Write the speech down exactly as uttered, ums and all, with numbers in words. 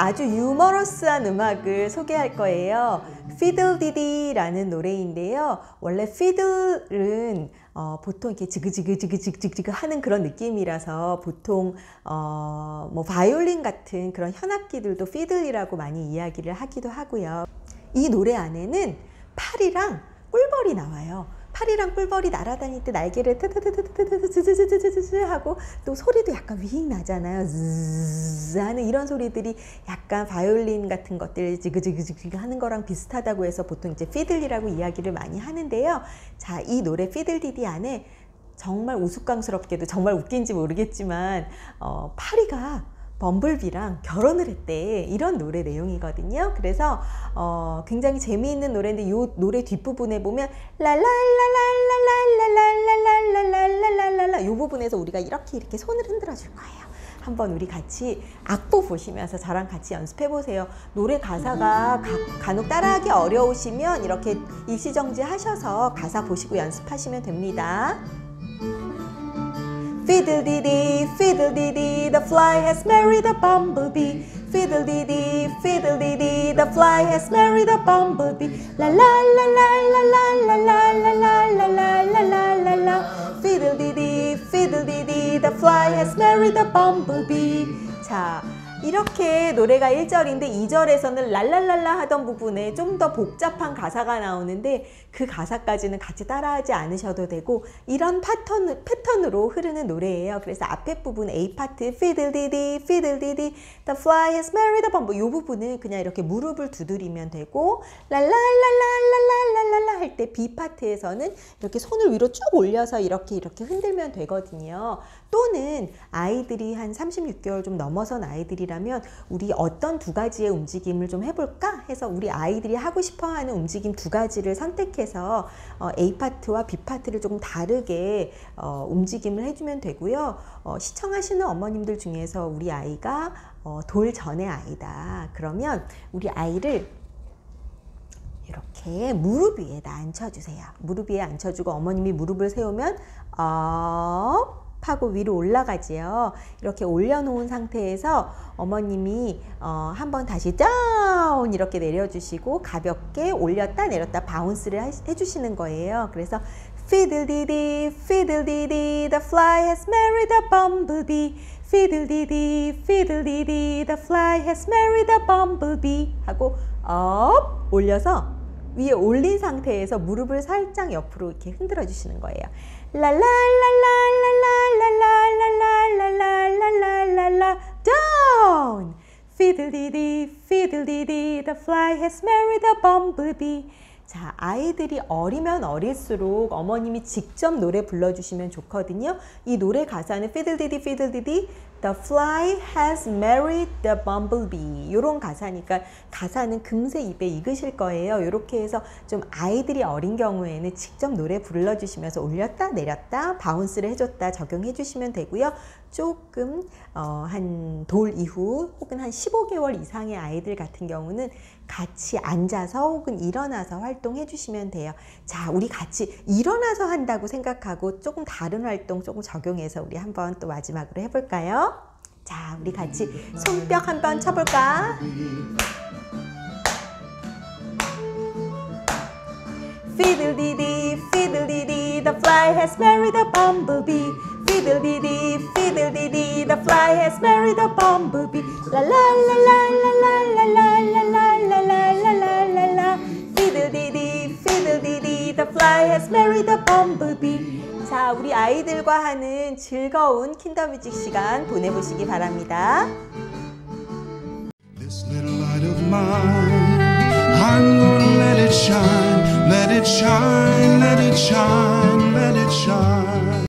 아주 유머러스한 음악을 소개할 거예요. 피들디디라는 노래인데요. 원래 피들은 어, 보통 이렇게 지그지그지그지그지그 하는 그런 느낌이라서 보통 어, 뭐 바이올린 같은 그런 현악기들도 피들이라고 많이 이야기를 하기도 하고요. 이 노래 안에는 파리랑 꿀벌이 나와요. 파리랑 꿀벌이 날아다닐 때 날개를 트트트트트트트트트트트 하고 또 소리도 약간 윙 나잖아요. 즈즈 하는 이런 소리들이 약간 바이올린 같은 것들 지그지그지그 하는 거랑 비슷하다고 해서 보통 이제 피들이라고 이야기를 많이 하는데요. 자, 이 노래 피들디디 안에 정말 우스꽝스럽게도 정말 웃긴지 모르겠지만 어, 파리가 범블비랑 결혼을 했대. 이런 노래 내용이거든요. 그래서 어, 굉장히 재미있는 노래인데 이 노래 뒷부분에 보면 랄랄랄랄랄랄랄랄랄랄랄랄랄랄랄랄랄라 이 부분에서 우리가 이렇게 이렇게 손을 흔들어 줄 거예요. 한번 우리 같이 악보 보시면서 저랑 같이 연습해 보세요. 노래 가사가 가, 간혹 따라하기 어려우시면 이렇게 일시정지 하셔서 가사 보시고 연습하시면 됩니다. Fiddle-dee-dee, fiddle-dee-dee, the fly has married a bumblebee. Fiddle-dee-dee, fiddle-dee-dee, the fly has married a bumblebee. La la la la la la la la la la la la la la la. Fiddle-dee-dee, fiddle-dee-dee, the fly has married a bumblebee. 자, 이렇게 노래가 일 절인데 이 절에서는 랄랄랄라 하던 부분에 좀 더 복잡한 가사가 나오는데 그 가사까지는 같이 따라하지 않으셔도 되고 이런 패턴, 패턴으로 흐르는 노래예요. 그래서 앞에 부분 A 파트 fiddle-dee-dee, fiddle-dee-dee, the fly has married a bumblebee 이 부분은 그냥 이렇게 무릎을 두드리면 되고 랄랄랄랄랄랄랄랄라 할 때 B 파트에서는 이렇게 손을 위로 쭉 올려서 이렇게 이렇게 흔들면 되거든요. 또는 아이들이 한 삼십육 개월 좀 넘어선 아이들이라면 우리 어떤 두 가지의 움직임을 좀 해볼까 해서 우리 아이들이 하고 싶어하는 움직임 두 가지를 선택해서 어, A 파트와 B 파트를 조금 다르게 어, 움직임을 해주면 되고요. 어, 시청하시는 어머님들 중에서 우리 아이가 어, 돌 전의 아이다. 그러면 우리 아이를 이렇게 무릎 위에다 앉혀주세요. 무릎 위에 앉혀주고 어머님이 무릎을 세우면 업 하고 위로 올라가지요. 이렇게 올려놓은 상태에서 어머님이 어, 한번 다시 다운 이렇게 내려주시고 가볍게 올렸다 내렸다 바운스를 하, 해주시는 거예요. 그래서 fiddle-dee-dee, fiddle-dee-dee, the fly has married a bumblebee. Fiddle-dee-dee, fiddle-dee-dee, the fly has married a bumblebee 하고 업 올려서 위에 올린 상태에서 무릎을 살짝 옆으로 이렇게 흔들어 주시는 거예요. 랄랄랄랄랄랄랄랄랄랄랄랄랄랄랄랄라 down. Fiddle-dee-dee, fiddle-dee-dee, the fly has married a bumblebee. 자, 아이들이 어리면 어릴수록 어머님이 직접 노래 불러주시면 좋거든요. 이 노래 가사는 fiddle-dee-dee, fiddle-dee-dee, the fly has married the bumblebee 이런 가사니까 가사는 금세 입에 익으실 거예요. 이렇게 해서 좀 아이들이 어린 경우에는 직접 노래 불러주시면서 올렸다 내렸다 바운스를 해줬다 적용해 주시면 되고요. 조금 어, 한 돌 이후 혹은 한 십오 개월 이상의 아이들 같은 경우는 같이 앉아서 혹은 일어나서 활동해 주시면 돼요. 자, 우리 같이 일어나서 한다고 생각하고 조금 다른 활동 조금 적용해서 우리 한번 또 마지막으로 해볼까요? 자, 우리 같이 손뼉 한번 쳐볼까? Fiddle-dee-dee, fiddle-dee-dee, the fly has married a bumblebee. Fiddle-dee-dee, fiddle-dee-dee, the fly has married a bumblebee. La la la la la la la la la la la la la la la la. Fiddle-dee-dee, fiddle-dee-dee, the fly has married a bumblebee. 자, 우리 아이들과 하는 즐거운 킨더뮤직 시간 보내보시기 바랍니다. This little light of mine